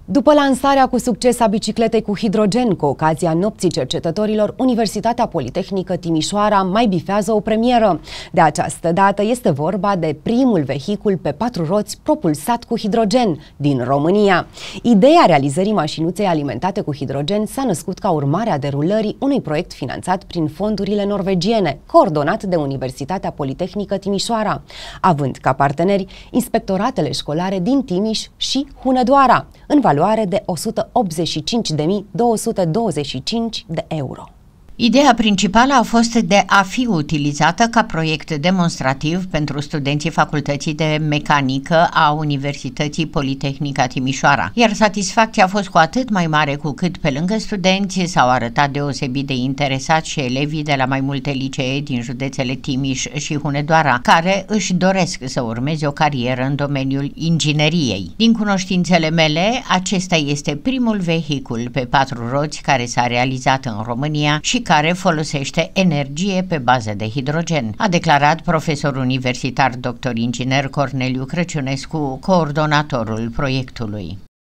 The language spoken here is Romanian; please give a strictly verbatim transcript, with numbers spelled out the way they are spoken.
După lansarea cu succes a bicicletei cu hidrogen cu ocazia Nopții Cercetătorilor, Universitatea Politehnică Timișoara mai bifează o premieră. De această dată este vorba de primul vehicul pe patru roți propulsat cu hidrogen din România. Ideea realizării mașinuței alimentate cu hidrogen s-a născut ca urmare a derulării unui proiect finanțat prin fondurile norvegiene, coordonat de Universitatea Politehnică Timișoara, având ca parteneri inspectoratele școlare din Timiș și Hunedoara, în valoare de o sută optzeci și cinci de mii două sute douăzeci și cinci de euro. Ideea principală a fost de a fi utilizată ca proiect demonstrativ pentru studenții Facultății de Mecanică a Universității Politehnica Timișoara, iar satisfacția a fost cu atât mai mare cu cât pe lângă studenți s-au arătat deosebit de interesați și elevii de la mai multe licee din județele Timiș și Hunedoara, care își doresc să urmeze o carieră în domeniul ingineriei. Din cunoștințele mele, acesta este primul vehicul pe patru roți care s-a realizat în România și care folosește energie pe bază de hidrogen, a declarat profesor universitar doctor inginer Corneliu Crăciunescu, coordonatorul proiectului.